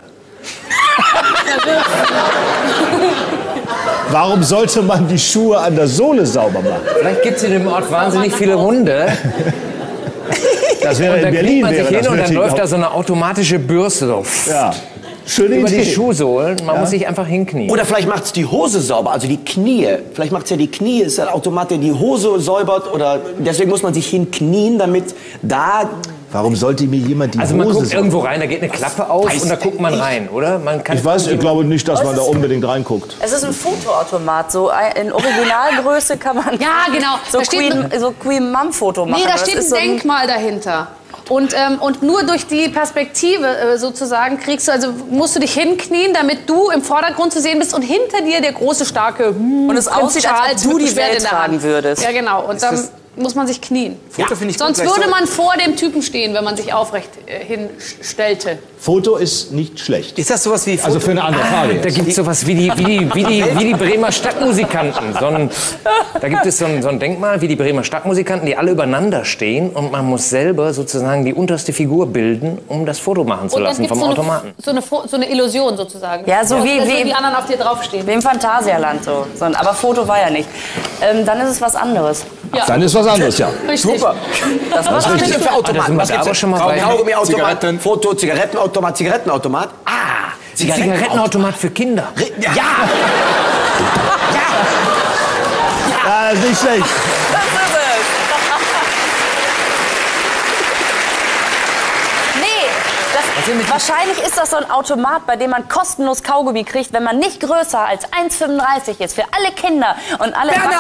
Warum sollte man die Schuhe an der Sohle sauber machen? Vielleicht gibt es in dem Ort wahnsinnig viele Hunde. Das wäre Und in dann kniet Berlin. man sich Wäre hin das und dann natürlich läuft da auch- so eine automatische Bürste so Ja. Schöne über die Idee. Schuhsohlen. Man muss sich einfach hinknien. Oder vielleicht macht es die Hose sauber, also die Knie. Vielleicht macht es ja die Knie, ist ein Automat, der die Hose säubert. Oder deswegen muss man sich hinknien, damit da... Warum sollte mir jemand die Also man Hose guckt sauber irgendwo rein, da geht eine Klappe auf Weiß und da guckt man ich. rein, oder? Man kann Ich glaube nicht, dass man da unbedingt reinguckt. Es ist ein Fotoautomat, so in Originalgröße kann man Ja, genau. so Da steht Queen Mum Foto machen. Nee, da Das steht ist ein so Denkmal dahinter. Und nur durch die Perspektive sozusagen kriegst du, also musst du dich hinknien, damit du im Vordergrund zu sehen bist und hinter dir der große, starke Und es Prinz aussieht, als ob Charles du mit die dem Schwert Welt in der Hand. tragen würdest. Ja, genau. Und dann muss man sich knien. Foto finde ich gut. Sonst Vielleicht würde soll- man vor dem Typen stehen, wenn man sich aufrecht hinstellte. Foto ist nicht schlecht. Ist das sowas wie Foto? Also für eine andere Frage. Da gibt es sowas wie die Bremer Stadtmusikanten. Da gibt es so ein Denkmal wie die Bremer Stadtmusikanten, die alle übereinander stehen und man muss selber sozusagen die unterste Figur bilden, um das Foto machen zu Und dann lassen gibt vom es Automaten. so eine Illusion sozusagen. Ja, so wie- dass wie- die anderen auf dir draufstehen. Wie im Phantasialand so. Aber Foto war ja nicht. Dann ist es was anderes. Ja. Dann ist was anderes, ja. Richtig. Super. Das war Was gibt es denn für Automaten? Was da gibt's aber schon mal denn? bei- Kaugummiautomat, Zigaretten. Foto, Zigarettenautomat, Zigarettenautomat. Ah, Zigarettenautomat für Kinder. Ja. Ja, ist nicht schlecht. Nee, wahrscheinlich ist das so ein Automat, bei dem man kostenlos Kaugummi kriegt, wenn man nicht größer als 1,35 ist. Für alle Kinder und alle Bernhard!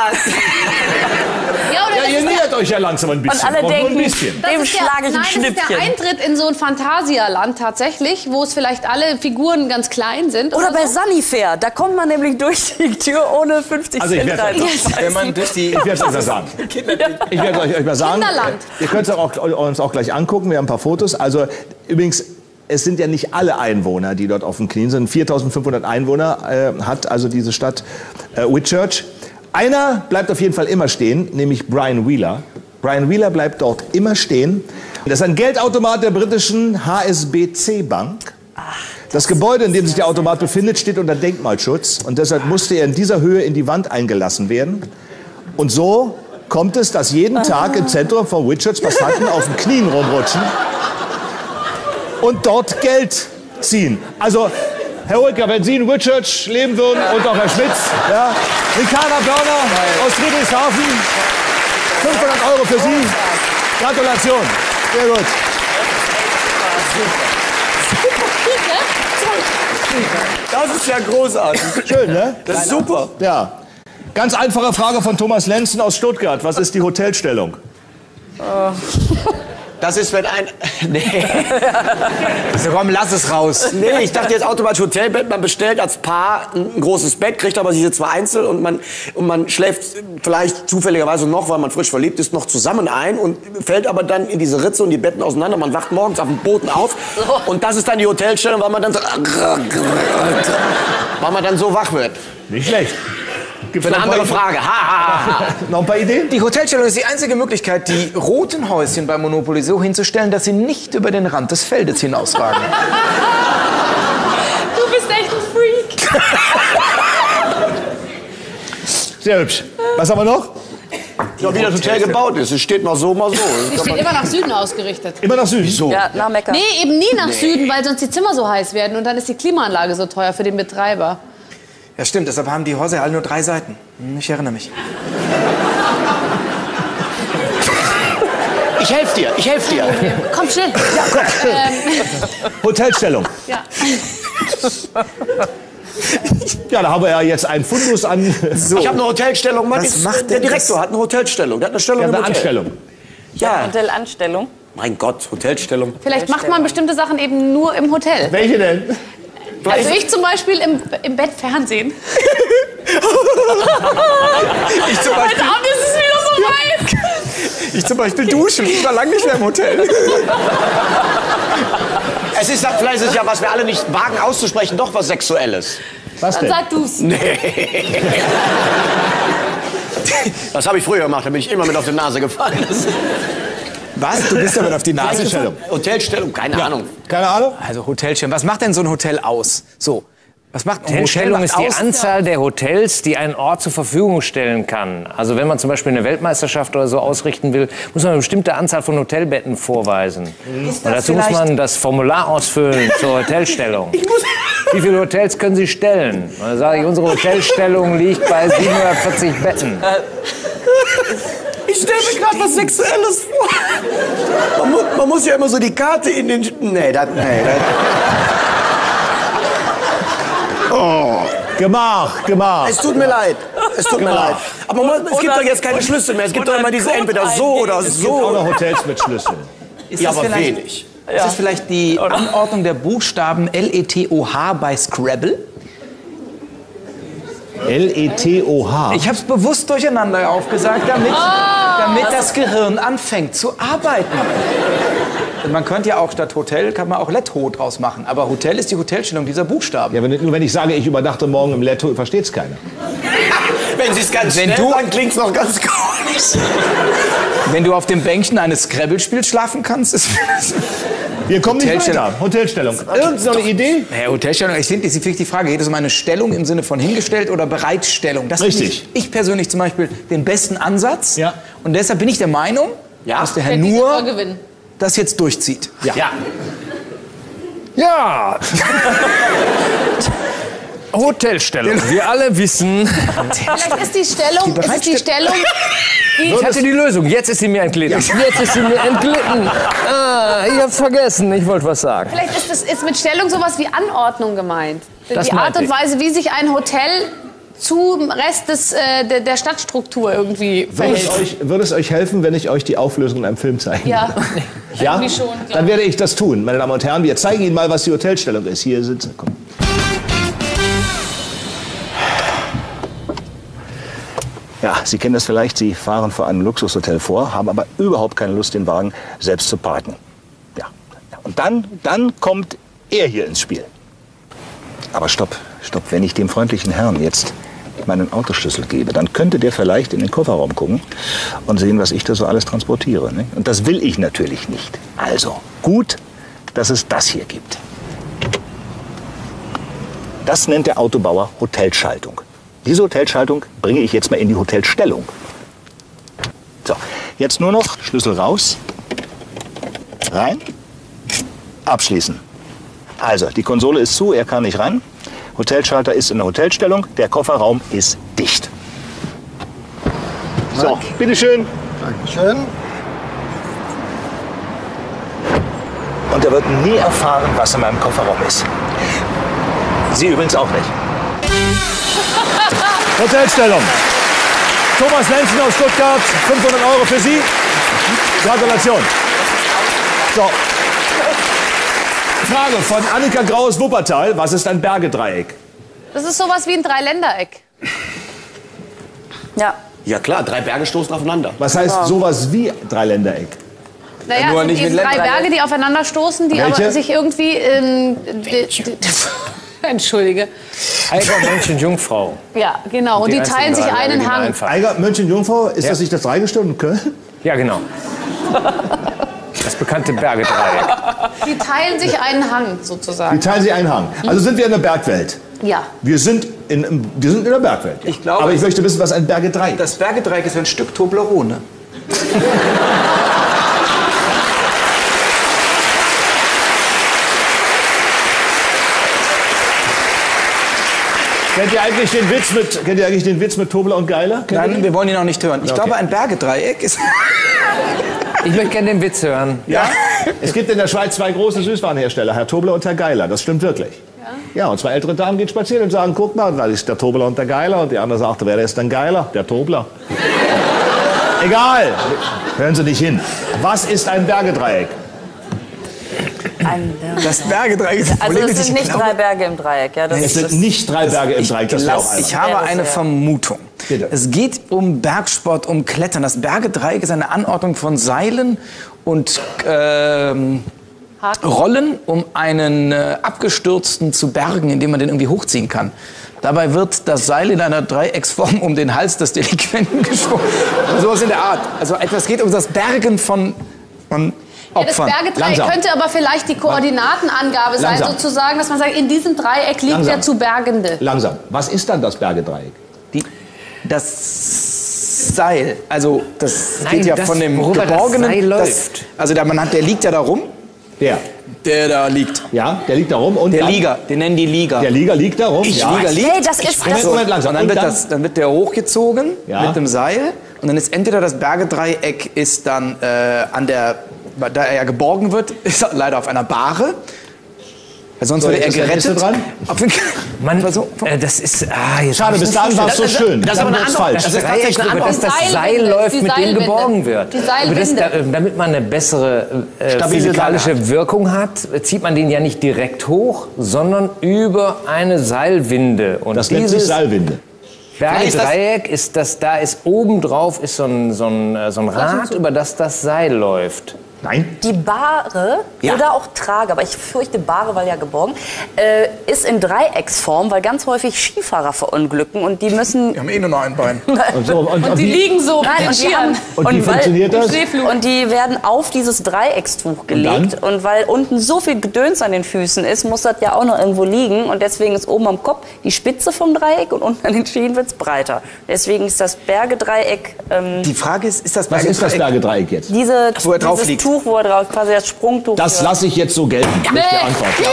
Ja, oder Ja, das ihr ist nähert euch ja langsam ein bisschen. Und alle Braucht nur denken, ein bisschen. Das dem ist schlage ich ein nein, das ist der Schnippchen. Eintritt in so ein Phantasialand tatsächlich, wo es vielleicht alle Figuren ganz klein sind. Oder bei so. Sunnyfair, da kommt man nämlich durch die Tür ohne 50 Also ich Cent werde- rein. Wenn man durch die... Ich werde es euch mal sagen. Ich werde euch mal sagen. Kinderland. Ihr könnt es uns auch gleich angucken. Wir haben ein paar Fotos. Also übrigens, es sind ja nicht alle Einwohner, die dort auf dem Knien sind. 4.500 Einwohner hat also diese Stadt Whitchurch. Einer bleibt auf jeden Fall immer stehen, nämlich Brian Wheeler. Brian Wheeler bleibt dort immer stehen. Das ist ein Geldautomat der britischen HSBC Bank. Das Gebäude, in dem sich der Automat befindet, steht unter Denkmalschutz. Und deshalb musste er in dieser Höhe in die Wand eingelassen werden. Und so kommt es, dass jeden Tag im Zentrum von Whitchurch Passanten auf den Knien rumrutschen und dort Geld ziehen. Also, Herr Hoeker, wenn Sie in Whitchurch leben würden und auch Herr Schmitz, ja, Ricarda Börner aus Friedrichshafen, 500 € für Sie. Gratulation. Sehr gut. Das ist ja großartig. Schön, ne? Das ist super. Ja. Ganz einfache Frage von Thomas Lenzen aus Stuttgart. Was ist die Hotelstellung? Das ist, wenn ein... Nee. So, komm, lass es raus. Nee, ich dachte jetzt automatisch Hotelbett. Man bestellt als Paar ein großes Bett, kriegt aber diese 2 Einzel und man schläft vielleicht zufälligerweise noch, weil man frisch verliebt ist, noch zusammen ein und fällt aber dann in diese Ritze und die Betten auseinander. Man wacht morgens auf dem Boden auf und das ist dann die Hotelstellung, weil man dann so wach wird. Nicht schlecht. Für eine andere Frage. Noch ein paar Ideen? Die Hotelstellung ist die einzige Möglichkeit, die roten Häuschen bei Monopoly so hinzustellen, dass sie nicht über den Rand des Feldes hinausragen. Du bist echt ein Freak. Sehr hübsch. Was haben wir noch? Ja, wie das Hotel gebaut ist. Es steht mal so, mal so. Die steht immer nach Süden ausgerichtet. Immer nach Süden. Wieso? Ja, nach Mekka. Nee, eben nie nach Süden, weil sonst die Zimmer so heiß werden und dann ist die Klimaanlage so teuer für den Betreiber. Ja, stimmt, deshalb haben die Häuser alle nur 3 Seiten. Ich erinnere mich. Ich helfe dir. Komm, schnell. Ja, komm. Hotelstellung. Ja. Ja, da haben wir ja jetzt einen Fundus an. So. Ich habe eine Hotelstellung. Was macht der denn Direktor hat eine Hotelstellung. Der hat eine Stellung Ja, im eine Hotel. Anstellung. Ja. Hotelanstellung. Mein Gott, Hotelstellung. Vielleicht macht man bestimmte Sachen eben nur im Hotel. Welche denn? Also ich zum Beispiel im Bett Fernsehen. Ich zum Heute Abend ist es wieder so weit. Ich zum Beispiel duschen. Ich war lange nicht mehr im Hotel. Es ist, vielleicht ist es ja, was wir alle nicht wagen auszusprechen, doch was Sexuelles. Was denn? Sag du's. Das habe ich früher gemacht, da bin ich immer mit auf die Nase gefallen. Was? Du bist damit auf die Nase Hotelstellung. Hotelstellung, keine Ahnung. Keine Ahnung? Also Hotelstellung. Was macht denn so ein Hotel aus? So. Was macht ein Hotelstellung Hotel ist die aus? Anzahl der Hotels, die einen Ort zur Verfügung stellen kann. Also wenn man zum Beispiel eine Weltmeisterschaft oder so ausrichten will, muss man eine bestimmte Anzahl von Hotelbetten vorweisen. Und dazu muss man das Formular ausfüllen zur Hotelstellung. Wie viele Hotels können Sie stellen? Und dann sage ich, unsere Hotelstellung liegt bei 740 Betten. Ich stelle mir gerade was Sexuelles vor. Man muss ja immer so die Karte in den... Nee. Oh. Gemach. Es tut mir leid. Aber es gibt doch jetzt keine Schlüssel mehr. Es gibt doch immer diese entweder so oder Es gibt auch so. noch Hotels mit Schlüsseln. Ist Ja, das aber vielleicht- wenig. Ist das vielleicht die Anordnung der Buchstaben LETOH bei Scrabble? L-E-T-O-H. Ich habe es bewusst durcheinander aufgesagt, damit das Gehirn anfängt zu arbeiten. Und man könnte ja auch statt Hotel, kann man auch Letho draus machen. Aber Hotel ist die Hotelstellung dieser Buchstaben. Ja, nur wenn ich sage, ich übernachte morgen im Letto, versteht's keiner. Wenn Sie es ganz schnell sagen, klingt es noch ganz komisch. Wenn du auf dem Bänkchen eines Scrabble-Spiels schlafen kannst, ist... Wir kommen nicht Hotelstellung. weiter. Hotelstellung. Irgendeine Idee? Naja, Hotelstellung, ich finde, ist wirklich die Frage, geht es um eine Stellung im Sinne von hingestellt oder Bereitstellung? Das finde Richtig. ich persönlich zum Beispiel den besten Ansatz. Ja. Und deshalb bin ich der Meinung, dass der Herr Der Dieter soll Nur gewinnen. das jetzt durchzieht. Ja. Ja. Hotelstellung. Wir alle wissen. Vielleicht ist die Stellung, Ich hatte die Lösung. Jetzt ist sie mir entglitten. Ich hab's vergessen. Ich wollte was sagen. vielleicht ist mit Stellung sowas wie Anordnung gemeint. Das Die Art meinte und ich. Weise, wie sich ein Hotel zum Rest der Stadtstruktur irgendwie verhält. Würde es euch helfen, wenn ich euch die Auflösung in einem Film zeige? Ja, Ja? irgendwie schon. glaub Dann werde ich das tun, meine Damen und Herren. Wir zeigen Ihnen mal, was die Hotelstellung ist. Hier sitzen. Komm. Ja, Sie kennen das vielleicht. Sie fahren vor einem Luxushotel vor, haben aber überhaupt keine Lust, den Wagen selbst zu parken. Ja. Und dann kommt er hier ins Spiel. Aber stopp. Wenn ich dem freundlichen Herrn jetzt meinen Autoschlüssel gebe, dann könnte der vielleicht in den Kofferraum gucken und sehen, was ich da so alles transportiere. Ne? Und das will ich natürlich nicht. Also, gut, dass es das hier gibt. Das nennt der Autobauer Hotelschaltung. Diese Hotelschaltung bringe ich jetzt mal in die Hotelstellung. So, jetzt nur noch Schlüssel raus, rein, abschließen. Also, die Konsole ist zu, er kann nicht ran. Hotelschalter ist in der Hotelstellung, der Kofferraum ist dicht. So, bitteschön. Dankeschön. Und er wird nie erfahren, was in meinem Kofferraum ist. Sie übrigens auch nicht. Hotelstellung. Thomas Lenzen aus Stuttgart, 500 € für Sie. Gratulation. So. Frage von Annika Grau aus Wuppertal. Was ist ein Bergedreieck? Das ist sowas wie ein Dreiländereck. Ja. Ja klar, 3 Berge stoßen aufeinander. Was heißt sowas wie Dreiländereck? Naja, nur es nicht sind eben mit 3 Berge, die aufeinander stoßen, die Welche? aber sich irgendwie... Entschuldige. Eiger, Mönchen, Jungfrau. Ja, genau. Und die einzigen teilen sich drei Berge, einen die man Hang. einfach- Eiger, München, Jungfrau, ist Ja. das nicht das Dreigestirn in Köln? Ja, genau. Das bekannte Bergedreieck. Die teilen sich einen Hang, Die sozusagen. teilen sie einen Hang. Also sind wir in der Bergwelt. Ja. Wir sind in der Bergwelt. Ja. Ich glaube, Aber ich möchte wissen, was ein Bergedreieck ist. Das Bergedreieck ist ein Stück Toblerone. Kennt ihr eigentlich den Witz mit Tobler und Geiler? Nein, wir wollen ihn auch nicht hören. Ich glaube, ein Bergedreieck ist... Ich möchte gerne den Witz hören. Ja. Es gibt in der Schweiz 2 große Süßwarenhersteller, Herr Tobler und Herr Geiler. Das stimmt wirklich. Ja, und 2 ältere Damen gehen spazieren und sagen, guck mal, da ist der Tobler und der Geiler. Und die andere sagt, wer ist denn Geiler? Der Tobler. Egal. Hören Sie nicht hin. Was ist ein Bergedreieck? Das Bergedreieck ist... Also es sind nicht 3 Berge im Dreieck. Ja, das Es sind nicht 3 Berge im Dreieck. Das wäre auch Ich albern. habe eine Vermutung. Bitte. Es geht um Bergsport, um Klettern. Das Bergedreieck ist eine Anordnung von Seilen und Rollen, um einen Abgestürzten zu bergen, indem man den irgendwie hochziehen kann. Dabei wird das Seil in einer Dreiecksform um den Hals des Delinquenten geschwungen. Sowas in der Art. Also etwas geht um das Bergen von Ja, das Opfern. Bergedreieck Langsam. könnte aber vielleicht die Koordinatenangabe sein, Langsam. sozusagen, dass man sagt, in diesem Dreieck liegt Langsam. der zu Bergende. Langsam. Was ist dann das Bergedreieck? Das Seil, also das Nein, geht ja das, von dem worüber das Geborgenen. Seil läuft. Also der liegt ja da rum. Der. Der da liegt. Ja, der liegt da rum. Und Der dann- Liga, den nennen die Liga. Der Liga liegt da rum. Ja. Liga liegt. Hey, das ist das. Moment, langsam. Und dann Und dann wird der hochgezogen Ja. mit dem Seil. Und dann ist entweder das Bergedreieck ist dann da er ja geborgen wird, ist er leider auf einer Bahre. Weil sonst So, würde er jetzt ist der nächste gerettet. dran. Auf den- Mann, Also, das ist... jetzt Schade, bis dahin war es so schön. das ist aber Dann eine wird's Antwort. falsch. Das Das ist Dreieck, tatsächlich eine über das das Antwort. Seil Seilwinde, läuft, die mit dem Seilwinde. geborgen wird. Die Seilwinde. Über das, damit man eine bessere Stabile physikalische Wirkung hat, zieht man den ja nicht direkt hoch, sondern über eine Seilwinde. Und Das nennt sich dieses Seilwinde. Bergedreieck ist das, da ist obendrauf ist so ein Rad, über das das Seil läuft. Nein? Die Bahre oder auch Trage, aber ich fürchte Bahre, weil ja geborgen, ist in Dreiecksform, weil ganz häufig Skifahrer verunglücken und die müssen... Wir haben eh nur noch ein Bein. Und, so, und Die wie, liegen so mit Nein, den und die, Skiern. und wie funktioniert das? Und die werden auf dieses Dreieckstuch gelegt. Und weil unten so viel Gedöns an den Füßen ist, muss das ja auch noch irgendwo liegen. Und deswegen ist oben am Kopf die Spitze vom Dreieck und unten an den Schienen wird es breiter. Deswegen ist das Bergedreieck Die Frage ist das Was ist das Bergedreieck? Bergedreieck jetzt? Wo er drauf dieses liegt. Tuch, wo er drauf, quasi das Sprungtuch. Das für- lasse ich jetzt so gelten. Das ist die Antwort. Ja.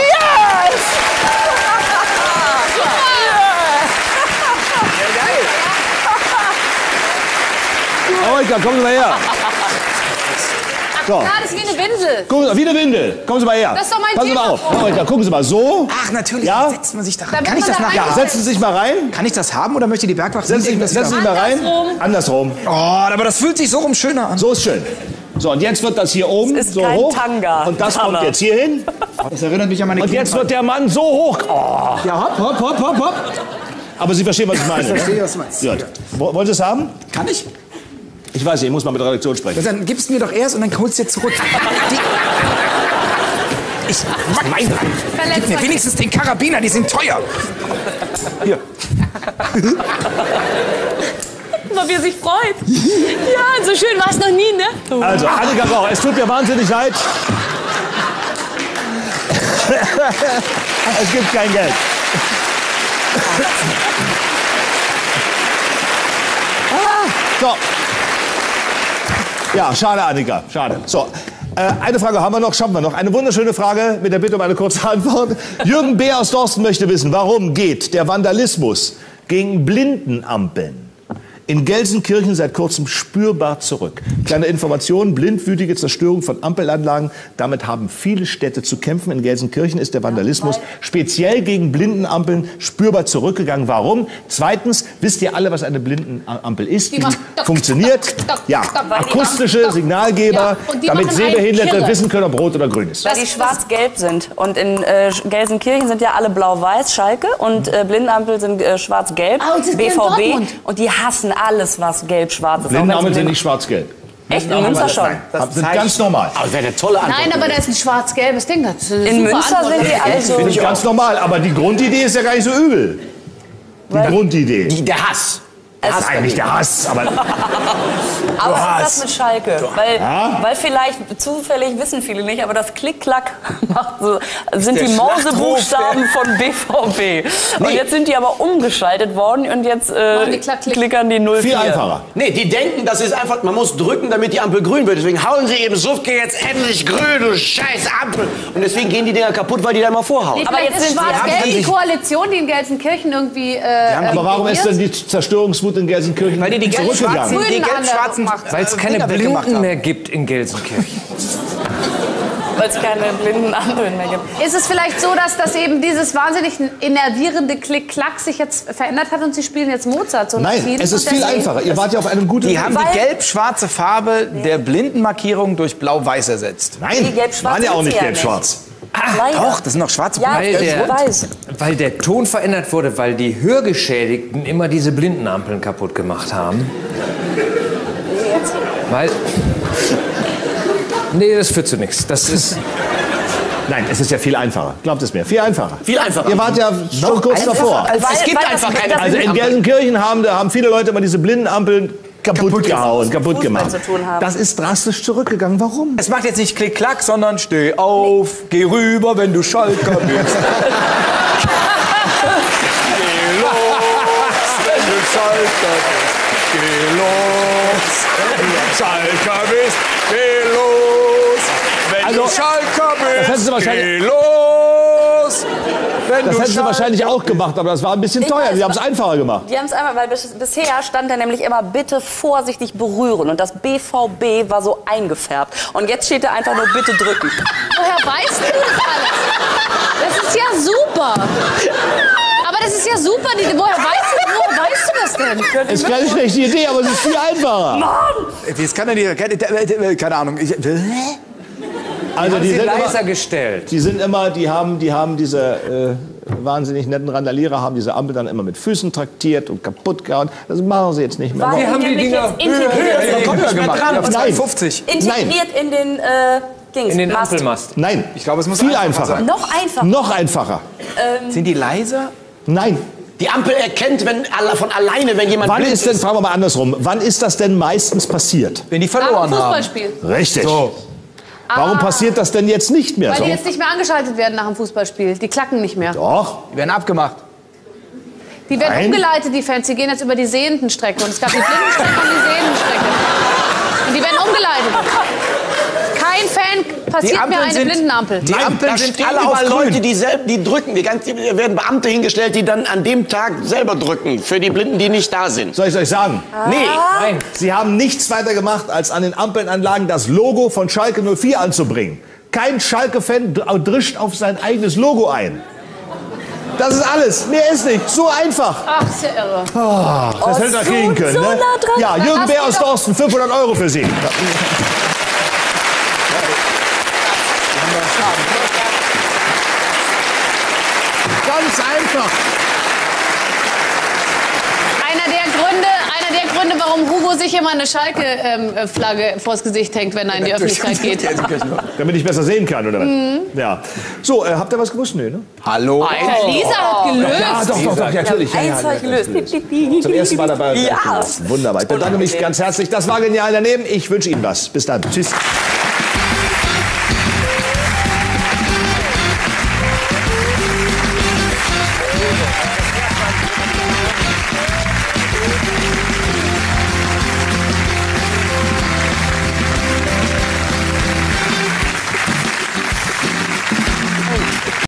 Monika, kommen Sie mal her. So. Ja, das ist wie eine Windel. Gucken Sie, wie eine Windel. Kommen Sie mal her. Das ist doch mein Passen Sie mal Thema, auf. Freunde. Monika, gucken Sie mal so. Ach, natürlich. Ja? Dann setzt man sich da Da rein. Kann muss ich das man da nachher? rein. Setzen Sie sich mal rein. Kann ich das haben oder möchte die Bergwacht? Setzen Sie sich mal rein. Andersrum. Oh, aber das fühlt sich so rum schöner an. So ist schön. So, und jetzt wird das hier oben ist so kein hoch. Tanga. Und das Hammer. kommt jetzt hier hin. Das erinnert mich an meine Und jetzt wird der Mann so hoch. Oh. Ja, hopp, hopp, hopp, hopp, hopp. Aber Sie verstehen, was ich meine. Ich verstehe, ne? was du meinst. Gut. Wollen Sie es haben? Kann ich? Ich weiß nicht, ich muss mal mit der Redaktion sprechen. Dann gibst du mir doch erst und dann holst du dir zurück. Gib mir wenigstens den Karabiner, die sind teuer. Hier. Guck mal, wie er sich freut. Ja, so schön war es noch nie, ne? Also, Annika Rauch, es tut mir wahnsinnig leid. Es gibt kein Geld. So. Ja, schade, Annika, schade. So, Eine Frage haben wir noch, schaffen wir noch. Eine wunderschöne Frage mit der Bitte um eine kurze Antwort. Jürgen B. aus Dorsten möchte wissen, warum geht der Vandalismus gegen Blindenampeln in Gelsenkirchen seit kurzem spürbar zurück? Kleine Information, blindwütige Zerstörung von Ampelanlagen. Damit haben viele Städte zu kämpfen. In Gelsenkirchen ist der Vandalismus speziell gegen Blindenampeln spürbar zurückgegangen. Warum? Zweitens, wisst ihr alle, was eine Blindenampel ist? Die funktioniert, ja, akustische Signalgeber, damit Sehbehinderte wissen können, ob rot oder grün ist. Weil die schwarz-gelb sind. Und in Gelsenkirchen sind ja alle blau-weiß, Schalke. Und Blindenampeln sind schwarz-gelb, BVB. Und die hassen alles, was gelb-schwarz ist. Blindenampeln sind nicht schwarz-gelb. Echt? In Münster schon? Das sind ganz normal. Aber das wäre eine tolle Antwort. Nein, aber da ist ein schwarz-gelbes Ding. Das ist eine In super Münster Antwort. sind die also... Finde ich ganz normal. Aber die Grundidee ist ja gar nicht so übel. Die Grundidee. Der Hass. Das ist eigentlich der Hass. Aber Aber was ist das mit Schalke? Weil vielleicht, zufällig wissen viele nicht, aber das Klick-Klack macht so, sind die Mausebuchstaben von BVB. Und jetzt sind die aber umgeschaltet worden und jetzt klickern die 04. viel einfacher. Nee, die denken, das ist einfach, man muss drücken, damit die Ampel grün wird. Deswegen hauen sie eben Suffke jetzt endlich grün, du scheiß Ampel. Und deswegen gehen die Dinger kaputt, weil die da immer vorhauen. Aber jetzt ist schwarz-gelb die Koalition, die in Gelsenkirchen irgendwie... Aber warum ist denn die Zerstörungswut in Gelsenkirchen Weil die zurückgegangen? gelb-schwarzen Weil es keine Blinden mehr gibt in Gelsenkirchen. Weil es keine blinden Ampeln mehr gibt. Ist es vielleicht so, dass das eben dieses wahnsinnig enervierende Klick-Klack sich jetzt verändert hat und Sie spielen jetzt Mozart? So Nein, es ist viel einfacher. Ihr wart ja auf einem guten Die Weg. haben die gelb-schwarze Farbe der Blindenmarkierung durch blau-weiß ersetzt. Nein, waren ja auch nicht gelb-schwarz. Doch, das sind noch schwarze Ja, Punkte. Weil der Ton verändert wurde, weil die Hörgeschädigten immer diese Blindenampeln kaputt gemacht haben. Weil... Nee, das führt zu nichts. Das ist... Nein, es ist ja viel einfacher. Glaubt es mir, viel einfacher. Viel einfacher. Ihr wart ja schon kurz davor. Es gibt einfach keine Also in Gelsenkirchen haben viele Leute immer diese Blindenampeln kaputt gehauen, kaputt gemacht. zu tun haben. Das ist drastisch zurückgegangen. Warum? Es macht jetzt nicht Klick-Klack, sondern steh auf, geh rüber, wenn du Schalker bist. Geh los, wenn du Schalker bist. Geh los, wenn du Schalker bist. Geh los, wenn du Schalker das hätten bist. Sie wahrscheinlich- Geh los, wenn Das du hätten sie wahrscheinlich auch gemacht, aber das war ein bisschen Ich teuer. weiß, Sie haben es einfacher gemacht. Die haben es einmal, weil bisher stand da nämlich immer bitte vorsichtig berühren und das BVB war so eingefärbt. Und jetzt steht da einfach nur bitte drücken. Woher weißt du das alles? Das ist ja super. Aber das ist ja super. Woher weißt du das denn? Ist keine schlechte Idee, aber es ist viel einfacher. Das kann ja nicht, keine Ahnung. Also die sind leiser immer, gestellt. die haben diese wahnsinnig netten Randalierer, haben diese Ampel dann immer mit Füßen traktiert und kaputt gehauen. Das machen sie jetzt nicht mehr. Weil haben die nämlich Dinger jetzt integriert, gemacht. Auf Nein. 2,50. integriert in den Dings. In den Mast. Ampelmast. Nein, Ich glaube, es muss viel einfacher einfacher. sein. Noch einfacher. Noch einfacher. Sind die leiser? Nein. Die Ampel erkennt von alleine, wenn jemand Wann blind ist denn, fragen wir mal andersrum, wann ist das denn meistens passiert? Wenn die Nach dem verloren haben. Fußballspiel. Richtig. Warum passiert das denn jetzt nicht mehr Weil so? die jetzt nicht mehr angeschaltet werden nach dem Fußballspiel. Die klacken nicht mehr. Doch. Die werden abgemacht. Die werden Nein. umgeleitet, die Fans. Die gehen jetzt über die Sehendenstrecke. Und es gab die Blindenstrecke und die Sehendenstrecke. Und die werden umgeleitet. Kein Fan passiert mehr eine Blindenampel. Die Nein, Ampeln da sind stehen alle auf überall grün. Leute, die drücken. Da werden Beamte hingestellt, die dann an dem Tag selber drücken. Für die Blinden, die nicht da sind. Soll ich euch sagen? Nee. Nein. Sie haben nichts weiter gemacht, als an den Ampelanlagen das Logo von Schalke 04 anzubringen. Kein Schalke-Fan drischt auf sein eigenes Logo ein. Das ist alles. Mehr ist nicht. So einfach. Ach, ist ja irre. Das hätte er kriegen können. so Ne? nah dran. Ja, Jürgen hast Bär du aus doch- Dorsten, 500 € für Sie. Ganz einfach. Einer der Gründe, warum Hugo sich immer eine Schalke-Flagge vors Gesicht hängt, wenn er in die Öffentlichkeit geht. Damit ich besser sehen kann, oder was? Ja. So, habt ihr was gewusst? Nee, ne? Hallo. Lisa hat gelöst. Ja, doch, natürlich. Einfach gelöst. Zum ersten Mal dabei. Ja. Wunderbar. Ich bedanke mich ganz herzlich. Das war Genial daneben. Ich wünsche Ihnen was. Bis dann. Tschüss.